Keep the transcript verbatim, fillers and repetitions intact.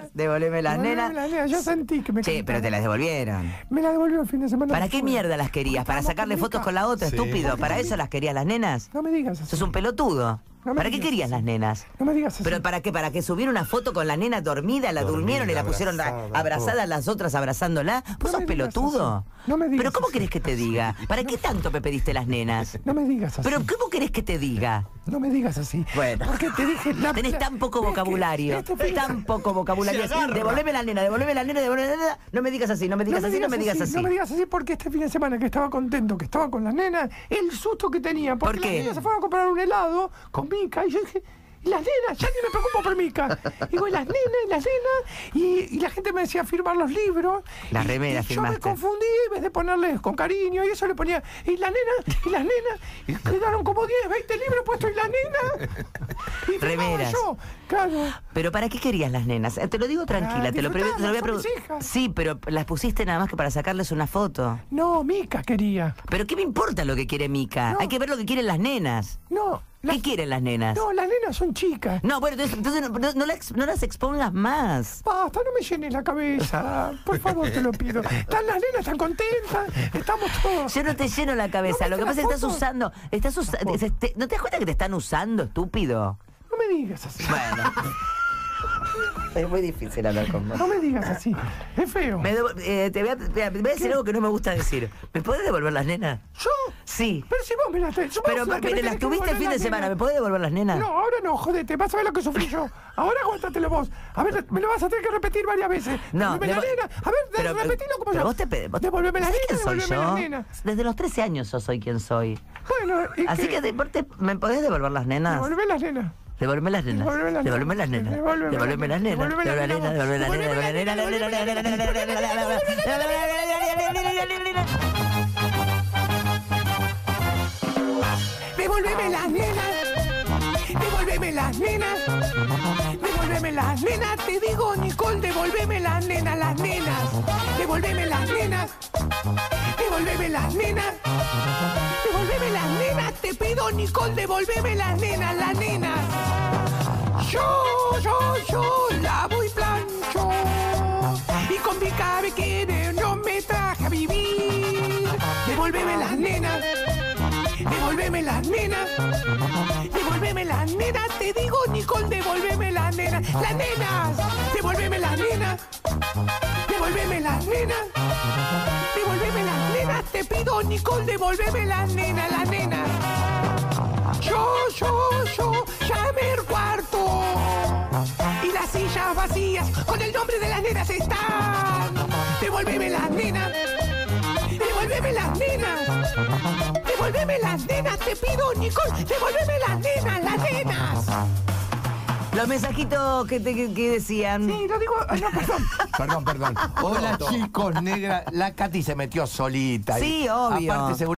Devolveme las Devolveme nenas. las nenas. Yo sentí que me Sí, pero te las devolvieron. Me las devolvió el fin de semana. ¿Para qué mierda las querías? ¿Para sacarle fotos con la otra, Sí. estúpido? ¿Para eso las querías las nenas? No me digas así. Sos un pelotudo. No me ¿Para qué digas querías así. las nenas? No me digas así. ¿Pero para qué? ¿Para que subiera una foto con la nena dormida, la Dormida, durmieron y la pusieron a- abrazada, abrazada, las otras abrazándola? ¿Vos No sos me digas pelotudo? así. No me digas ¿Pero cómo así. querés que te diga? ¿Para qué tanto me pediste las nenas? No me digas así. ¿Pero cómo querés que te diga? No me digas así. Bueno. Porque te dije... La, Tenés la- tan poco es que vocabulario, este fin de- tan poco vocabulario. Se agarra. Devolveme la nena, devolveme la nena, devolveme la nena. No me digas así, no me digas así, no me digas así. No me digas así porque este fin de semana que estaba contento, que estaba con las nenas, el susto que tenía. Porque ¿Por qué? las nenas se fueron a comprar un helado con Mica y yo dije... Y las nenas, ya ni me preocupo por Mica. Digo, y las nenas, y las nenas. Y, y la gente me decía firmar los libros. Las y- remeras y yo me firmaste. confundí, en vez de ponerles con cariño, y eso le ponía. Y las nenas, y las nenas. Y quedaron como diez, veinte libros puestos, y las nenas. Y firmaba Remeras. yo, claro. ¿Pero para qué querías las nenas? Eh, Te lo digo tranquila, Para te lo, pre- te lo voy a disfrutarlas, son mis preguntar. hijas. Sí, pero las pusiste nada más que para sacarles una foto. No, Mica quería. ¿Pero qué me importa lo que quiere Mica? No. Hay que ver lo que quieren las nenas. No. ¿Qué las- quieren las nenas? No, las nenas son chicas. No, bueno, entonces, entonces no, no- no las, no las expongas más. Basta, no me llenes la cabeza. Por favor, te lo pido. Están las nenas, están contentas. Estamos todos. Yo no te lleno la cabeza. No Lo que me pasa es que las estás fotos. usando. Estás usa- te- te- ¿No te das cuenta que te están usando, estúpido? No me digas así. Bueno. Es muy difícil hablar con vos. No me digas así. Es feo. Me devo- eh, te, voy a, te voy a decir ¿Qué? algo que no me gusta decir. ¿Me podés devolver las nenas? ¿Yo? Sí. Pero si vos me las tenés. Pero porque las tuviste el fin de semana. ¿Me podés devolver las nenas? No, ahora no, jodete. Vas a ver lo que sufrí yo. Ahora aguántatelo vos. A ver, me lo vas a tener que repetir varias veces. No, Devolveme la devo- nena. A ver, Pero, repetilo como pero yo. vos te pe- vos- Devolveme la ¿Sabés nena, quién soy devolveme yo? la nena. Desde los trece años yo soy quien soy. Bueno, ¿y Así qué? que de- vos te- ¿me podés devolver las nenas? Devolveme las nenas. Devolveme las nenas. Devolveme las Devolveme las nenas. nenas. Devolveme las Devolveme las nenas. nenas. Devolveme las nenas. Devolveme las nenas. Devolveme Devolveme las nenas. Devolveme las nenas. Devolveme las nenas. Devolveme las nenas. Te digo, Nicole, devolveme las nenas, las nenas. Devolveme las nenas. Devolveme las nenas. Devolveme las nenas. Te pido, Nicole, devolveme las nenas, las nenas. Yo, yo, yo lavo y plancho. Y con mi cabe quiere, no me traje a vivir. Devolveme las nenas. Devolveme las nenas. Devolveme las nenas. Te digo, Nicole, devolveme las nenas. Las nenas. Devolveme las nenas. Devolveme las nenas. Devolveme las nenas. Te pido, Nicole, devolveme las nenas, las nenas. Yo, yo, yo llamé el cuarto. Y las sillas vacías con el nombre de las nenas están. Devolveme las nenas. Devolveme las nenas. Devolveme las nenas. Te pido, Nicole. Devolveme las nenas, las nenas. Los mensajitos que, te, que, que decían. Sí, lo digo. Ay, no, perdón. Perdón, perdón. Hola chicos, negra. La Katy se metió solita. Sí, Y obvio. Aparte, seguro